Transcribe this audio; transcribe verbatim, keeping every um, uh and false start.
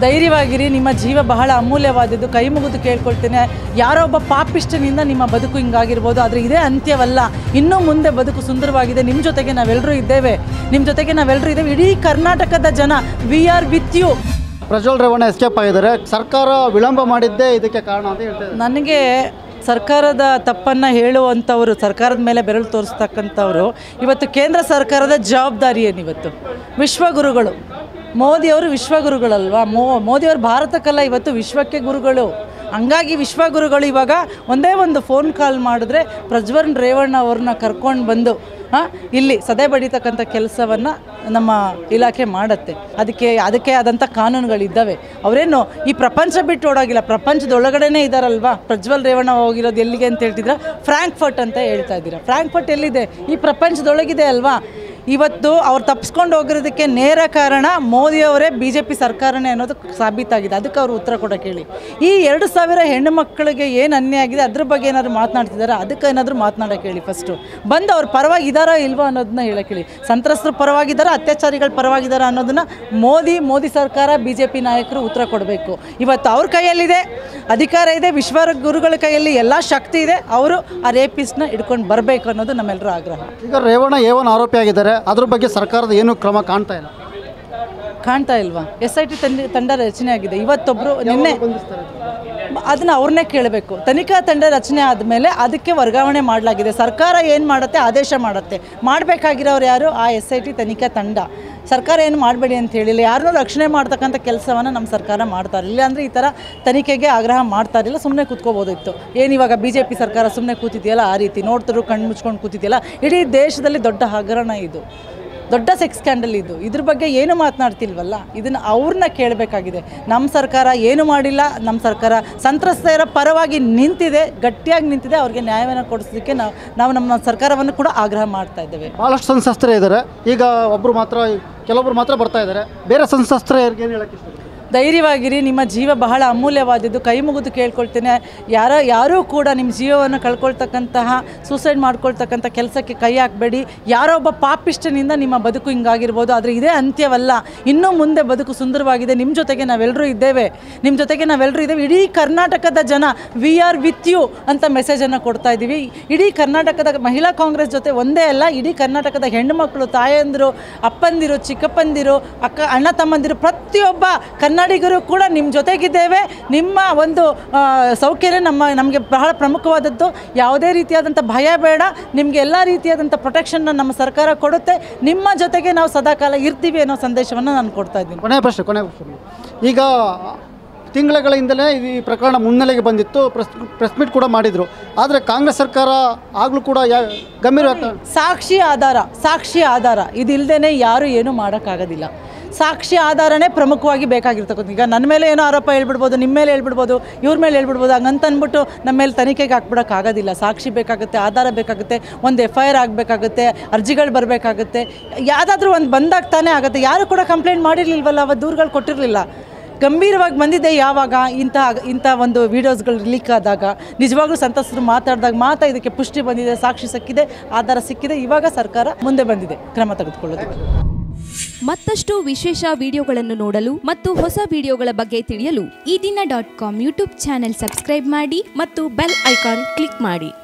ಧೈರ್ಯವಾಗಿರಿ, ನಿಮ್ಮ ಜೀವ ಬಹಳ ಅಮೂಲ್ಯವಾದದ್ದು. ಕೈ ಮುಗಿದು ಕೇಳ್ಕೊಳ್ತೇನೆ, ಯಾರೋ ಒಬ್ಬ ಪಾಪಿಷ್ಟನಿಂದ ನಿಮ್ಮ ಬದುಕು ಹಿಂಗಾಗಿರ್ಬೋದು, ಆದರೆ ಇದೇ ಅಂತ್ಯವಲ್ಲ. ಇನ್ನೂ ಮುಂದೆ ಬದುಕು ಸುಂದರವಾಗಿದೆ. ನಿಮ್ಮ ಜೊತೆಗೆ ನಾವೆಲ್ಲರೂ ಇದ್ದೇವೆ ನಿಮ್ಮ ಜೊತೆಗೆ ನಾವೆಲ್ಲರೂ ಇದ್ದೇವೆ ಇಡೀ ಕರ್ನಾಟಕದ ಜನ, we are with you. Prajwal Revanna escape ಆಗಿದ್ದಾರೆ. ಸರ್ಕಾರ ವಿಳಂಬ ಮಾಡಿದ್ದೇ ಇದಕ್ಕೆ ಕಾರಣ ಅಂತ ಹೇಳ್ತಾರೆ. ನನಗೆ ಸರ್ಕಾರದ ತಪ್ಪನ್ನು ಹೇಳುವಂಥವರು, ಸರ್ಕಾರದ ಮೇಲೆ ಬೆರಳು ತೋರಿಸ್ತಕ್ಕಂಥವ್ರು ಇವತ್ತು ಕೇಂದ್ರ ಸರ್ಕಾರದ ಜವಾಬ್ದಾರಿ ಏನಿವತ್ತು. ವಿಶ್ವಗುರುಗಳು ಮೋದಿಯವರು ವಿಶ್ವಗುರುಗಳಲ್ವಾ? ಮೋ ಮೋದಿಯವರು ಭಾರತಕ್ಕಲ್ಲ, ಇವತ್ತು ವಿಶ್ವಕ್ಕೆ ಗುರುಗಳು. ಹಂಗಾಗಿ ವಿಶ್ವಗುರುಗಳು ಇವಾಗ ಒಂದೇ ಒಂದು ಫೋನ್ ಕಾಲ್ ಮಾಡಿದ್ರೆ ಪ್ರಜ್ವಲ್ ರೇವಣ್ಣ ಅವ್ರನ್ನ ಕರ್ಕೊಂಡು ಬಂದು ಹಾಂ ಇಲ್ಲಿ ಸದೆ ಬಡಿತಕ್ಕಂಥ ಕೆಲಸವನ್ನು ನಮ್ಮ ಇಲಾಖೆ ಮಾಡುತ್ತೆ. ಅದಕ್ಕೆ ಅದಕ್ಕೆ ಆದಂಥ ಕಾನೂನುಗಳಿದ್ದಾವೆ. ಅವರೇನು ಈ ಪ್ರಪಂಚ ಬಿಟ್ಟು ಓಡೋಗಿಲ್ಲ, ಪ್ರಪಂಚದೊಳಗಡೆನೇ ಇದ್ದಾರಲ್ವಾ. ಪ್ರಜ್ವಲ್ ರೇವಣ್ಣ ಹೋಗಿರೋದು ಎಲ್ಲಿಗೆ ಅಂತ ಹೇಳ್ತಿದ್ರೆ ಫ್ರಾಂಕ್ಫರ್ಟ್ ಅಂತ ಹೇಳ್ತಾ ಇದ್ದೀರಾ. ಫ್ರಾಂಕ್ಫರ್ಟ್ ಎಲ್ಲಿದೆ? ಈ ಪ್ರಪಂಚದೊಳಗಿದೆ ಅಲ್ವಾ. ಇವತ್ತು ಅವ್ರು ತಪ್ಪಿಸ್ಕೊಂಡು ಹೋಗಿರೋದಕ್ಕೆ ನೇರ ಕಾರಣ ಮೋದಿಯವರೇ, ಬಿ ಜೆ ಪಿ ಸರ್ಕಾರನೇ ಅನ್ನೋದು ಸಾಬೀತಾಗಿದೆ. ಅದಕ್ಕೆ ಅವರು ಉತ್ತರ ಕೊಡೋಕೆ ಹೇಳಿ. ಈ ಎರಡು ಸಾವಿರ ಹೆಣ್ಣು ಮಕ್ಕಳಿಗೆ ಏನು ಅನ್ಯಾಯ ಆಗಿದೆ ಅದ್ರ ಬಗ್ಗೆ ಏನಾದರೂ ಮಾತನಾಡ್ತಿದ್ದಾರೆ, ಅದಕ್ಕೆ ಏನಾದರೂ ಮಾತನಾಡೋಕೆ ಹೇಳಿ. ಫಸ್ಟು ಬಂದು ಅವ್ರ ಪರವಾಗಿದ್ದಾರಾ ಇಲ್ವಾ ಅನ್ನೋದನ್ನ ಹೇಳೋಕೆ ಹೇಳಿ. ಸಂತ್ರಸ್ತರು ಪರವಾಗಿದ್ದಾರಾ, ಅತ್ಯಾಚಾರಿಗಳ ಪರವಾಗಿದ್ದಾರಾ ಅನ್ನೋದನ್ನು ಮೋದಿ ಮೋದಿ ಸರ್ಕಾರ, ಬಿ ಜೆ ಪಿ ನಾಯಕರು ಉತ್ತರ ಕೊಡಬೇಕು. ಇವತ್ತು ಅವ್ರ ಕೈಯಲ್ಲಿದೆ ಅಧಿಕಾರ ಇದೆ, ವಿಶ್ವ ಗುರುಗಳ ಕೈಯಲ್ಲಿ ಎಲ್ಲ ಶಕ್ತಿ ಇದೆ. ಅವರು ಆ ರೇಪಿಸ್ಟ್ನ ಹಿಡ್ಕೊಂಡು ಬರಬೇಕು ಅನ್ನೋದು ನಮ್ಮೆಲ್ಲರ ಆಗ್ರಹ. ಈಗ ರೇವಣ್ಣ ಏವನ್ ಆರೋಪಿ ಆಗಿದ್ದಾರೆ, ಅದ್ರ ಬಗ್ಗೆ ಸರ್ಕಾರದ ಏನು ಕ್ರಮ ಕಾಣ್ತಾ ಇಲ್ಲ ಕಾಣ್ತಾ ಇಲ್ವಾ? ಎಸ್ ಐ ಟಿ ತಂಡ ತಂಡ ರಚನೆ ಆಗಿದೆ. ಇವತ್ತೊಬ್ಬರು ನಿನ್ನೆ ಅದನ್ನು ಅವ್ರನ್ನೇ ಕೇಳಬೇಕು. ತನಿಖಾ ತಂಡ ರಚನೆ ಆದಮೇಲೆ ಅದಕ್ಕೆ ವರ್ಗಾವಣೆ ಮಾಡಲಾಗಿದೆ. ಸರ್ಕಾರ ಏನು ಮಾಡುತ್ತೆ, ಆದೇಶ ಮಾಡುತ್ತೆ. ಮಾಡಬೇಕಾಗಿರೋರು ಯಾರು? ಆ ಎಸ್ ಐ ಟಿ ತನಿಖಾ ತಂಡ. ಸರ್ಕಾರ ಏನು ಮಾಡಬೇಡಿ ಅಂತ ಹೇಳಿಲ್ಲ. ಯಾರನ್ನೂ ರಕ್ಷಣೆ ಮಾಡ್ತಕ್ಕಂಥ ಕೆಲಸವನ್ನು ನಮ್ಮ ಸರ್ಕಾರ ಮಾಡ್ತಾ ಇರಲಿಲ್ಲ. ಅಂದರೆ ಈ ಥರ ತನಿಖೆಗೆ ಆಗ್ರಹ ಮಾಡ್ತಾ ಇರಲಿಲ್ಲ, ಸುಮ್ಮನೆ ಕೂತ್ಕೋಬೋದಿತ್ತು. ಏನು ಇವಾಗ ಬಿ ಜೆ ಪಿ ಸರ್ಕಾರ ಸುಮ್ಮನೆ ಕೂತಿದೆಯಲ್ಲ, ಆ ರೀತಿ ನೋಡ್ತಿರು ಕಣ್ಣು ಮುಚ್ಕೊಂಡು ಕೂತಿದೆಯಲ್ಲ. ಇಡೀ ದೇಶದಲ್ಲಿ ದೊಡ್ಡ ಹಗರಣ ಇದು, ದೊಡ್ಡ ಸೆಕ್ಸ್ ಸ್ಕ್ಯಾಂಡಲ್ ಇದು. ಇದ್ರ ಬಗ್ಗೆ ಏನು ಮಾತನಾಡ್ತಿಲ್ವಲ್ಲ, ಇದನ್ನು ಅವ್ರನ್ನ ಕೇಳಬೇಕಾಗಿದೆ. ನಮ್ಮ ಸರ್ಕಾರ ಏನು ಮಾಡಿಲ್ಲ. ನಮ್ಮ ಸರ್ಕಾರ ಸಂತ್ರಸ್ತರ ಪರವಾಗಿ ನಿಂತಿದೆ, ಗಟ್ಟಿಯಾಗಿ ನಿಂತಿದೆ. ಅವ್ರಿಗೆ ನ್ಯಾಯವನ್ನು ಕೊಡಿಸೋದಕ್ಕೆ ನಾವು ನಾವು ನಮ್ಮ ಸರ್ಕಾರವನ್ನು ಕೂಡ ಆಗ್ರಹ ಮಾಡ್ತಾ ಇದ್ದೇವೆ. ಭಾಳಷ್ಟು ಸಂತ್ರಸ್ತರೇ ಇದ್ದಾರೆ. ಈಗ ಒಬ್ಬರು ಮಾತ್ರ, ಕೆಲವೊಬ್ಬರು ಮಾತ್ರ ಬರ್ತಾ ಇದ್ದಾರೆ. ಬೇರೆ ಸಂತ್ರಸ್ತರಿಗೆ ಏನು ಹೇಳಕ್ಕೆ ಇಷ್ಟ? ಧೈರ್ಯವಾಗಿರಿ, ನಿಮ್ಮ ಜೀವ ಬಹಳ ಅಮೂಲ್ಯವಾದದ್ದು. ಕೈ ಮುಗಿದು ಕೇಳ್ಕೊಳ್ತೇನೆ, ಯಾರ ಯಾರೂ ಕೂಡ ನಿಮ್ಮ ಜೀವವನ್ನು ಕಳ್ಕೊಳ್ತಕ್ಕಂತಹ, ಸೂಸೈಡ್ ಮಾಡ್ಕೊಳ್ತಕ್ಕಂಥ ಕೆಲಸಕ್ಕೆ ಕೈ ಹಾಕಬೇಡಿ. ಯಾರೋ ಒಬ್ಬ ಪಾಪಿಷ್ಟನಿಂದ ನಿಮ್ಮ ಬದುಕು ಹಿಂಗಾಗಿರ್ಬೋದು, ಆದರೆ ಇದೇ ಅಂತ್ಯವಲ್ಲ. ಇನ್ನೂ ಮುಂದೆ ಬದುಕು ಸುಂದರವಾಗಿದೆ. ನಿಮ್ಮ ಜೊತೆಗೆ ನಾವೆಲ್ಲರೂ ಇದ್ದೇವೆ ನಿಮ್ಮ ಜೊತೆಗೆ ನಾವೆಲ್ಲರೂ ಇದ್ದೇವೆ ಇಡೀ ಕರ್ನಾಟಕದ ಜನ, ವಿ ಆರ್ ವಿತ್ ಯು ಅಂತ ಮೆಸೇಜನ್ನು ಕೊಡ್ತಾ ಇದ್ದೀವಿ. ಇಡೀ ಕರ್ನಾಟಕದ ಮಹಿಳಾ ಕಾಂಗ್ರೆಸ್ ಜೊತೆ ಒಂದೇ ಅಲ್ಲ, ಇಡೀ ಕರ್ನಾಟಕದ ಹೆಣ್ಣು ಮಕ್ಕಳು, ತಾಯಂದಿರು, ಅಪ್ಪಂದಿರು, ಚಿಕ್ಕಪ್ಪಂದಿರು, ಅಕ್ಕ ಅಣ್ಣ ತಮ್ಮಂದಿರು, ಪ್ರತಿಯೊಬ್ಬ ಕನ್ನಡಿಗರು ಕೂಡ ನಿಮ್ಮ ಜೊತೆಗಿದ್ದೇವೆ. ನಿಮ್ಮ ಒಂದು ಸೌಖ್ಯನೇ ನಮ್ಮ ನಮಗೆ ಬಹಳ ಪ್ರಮುಖವಾದದ್ದು. ಯಾವುದೇ ರೀತಿಯಾದಂಥ ಭಯ ಬೇಡ. ನಿಮಗೆ ಎಲ್ಲ ರೀತಿಯಾದಂಥ ಪ್ರೊಟೆಕ್ಷನ್ನ ನಮ್ಮ ಸರ್ಕಾರ ಕೊಡುತ್ತೆ. ನಿಮ್ಮ ಜೊತೆಗೆ ನಾವು ಸದಾಕಾಲ ಇರ್ತೀವಿ ಅನ್ನೋ ಸಂದೇಶವನ್ನು ನಾನು ಕೊಡ್ತಾ ಇದ್ದೀನಿ. ಕೊನೆ ಪ್ರಶ್ನೆ ಕೊನೆ ಪ್ರಶ್ನೆ ಈಗ ತಿಂಗಳುಗಳಿಂದಲೇ ಈ ಪ್ರಕರಣ ಮುನ್ನೆಲೆಗೆ ಬಂದಿತ್ತು. ಪ್ರೆಸ್ ಪ್ರೆಸ್ ಮೀಟ್ ಕೂಡ ಮಾಡಿದರು. ಆದರೆ ಕಾಂಗ್ರೆಸ್ ಸರ್ಕಾರ ಆಗಲೂ ಕೂಡ ಯಾ ಗಂಭೀರ ಸಾಕ್ಷಿ ಆಧಾರ ಸಾಕ್ಷಿ ಆಧಾರ ಇದಿಲ್ಲದೇ ಯಾರೂ ಏನೂ ಮಾಡೋಕ್ಕಾಗೋದಿಲ್ಲ. ಸಾಕ್ಷಿ ಆಧಾರನೇ ಪ್ರಮುಖವಾಗಿ ಬೇಕಾಗಿರ್ತಕ್ಕಂಥ. ಈಗ ನನ್ನ ಮೇಲೆ ಏನೋ ಆರೋಪ ಹೇಳ್ಬಿಡ್ಬೋದು, ನಿಮ್ಮ ಮೇಲೆ ಹೇಳ್ಬಿಡ್ಬೋದು, ಇವ್ರ ಮೇಲೆ ಹೇಳ್ಬಿಡ್ಬೋದು. ಹಂಗಂತ ಅಂದ್ಬಿಟ್ಟು ನಮ್ಮ ಮೇಲೆ ತನಿಖೆಗೆ ಹಾಕ್ಬಿಡೋಕ್ಕಾಗೋದಿಲ್ಲ. ಸಾಕ್ಷಿ ಬೇಕಾಗುತ್ತೆ, ಆಧಾರ ಬೇಕಾಗುತ್ತೆ, ಒಂದು ಎಫ್ ಐ ಆರ್ ಆಗಬೇಕಾಗುತ್ತೆ, ಅರ್ಜಿಗಳು ಬರಬೇಕಾಗುತ್ತೆ. ಯಾವುದಾದ್ರೂ ಒಂದು ಬಂದಾಗ ತಾನೇ ಆಗುತ್ತೆ. ಯಾರು ಕೂಡ ಕಂಪ್ಲೇಂಟ್ ಮಾಡಿರಲಿಲ್ವಲ್ಲ, ಅವತ್ತು ದೂರುಗಳು ಕೊಟ್ಟಿರಲಿಲ್ಲ. ಗಂಭೀರವಾಗಿ ಬಂದಿದೆ ಯಾವಾಗ ಇಂಥ ಇಂಥ ಒಂದು ವೀಡಿಯೋಸ್ಗಳು ಲೀಕ್ ಆದಾಗ, ನಿಜವಾಗ್ಲೂ ಸಂತ್ರಸ್ತರು ಮಾತಾಡಿದಾಗ ಮಾತ್ರ ಇದಕ್ಕೆ ಪುಷ್ಟಿ ಬಂದಿದೆ, ಸಾಕ್ಷಿ ಸಿಕ್ಕಿದೆ, ಆಧಾರ ಸಿಕ್ಕಿದೆ. ಇವಾಗ ಸರ್ಕಾರ ಮುಂದೆ ಬಂದಿದೆ ಕ್ರಮ ತೆಗೆದುಕೊಳ್ಳೋದಕ್ಕೆ. ಮತ್ತಷ್ಟು ವಿಶೇಷ ವಿಡಿಯೋಗಳನ್ನು ನೋಡಲು ಮತ್ತು ಹೊಸ ವಿಡಿಯೋಗಳ ಬಗ್ಗೆ ತಿಳಿಯಲು Ee Dina dot com YouTube channel subscribe ಮಾಡಿ ಮತ್ತು ಬೆಲ್ ಐಕಾನ್ ಕ್ಲಿಕ್ ಮಾಡಿ.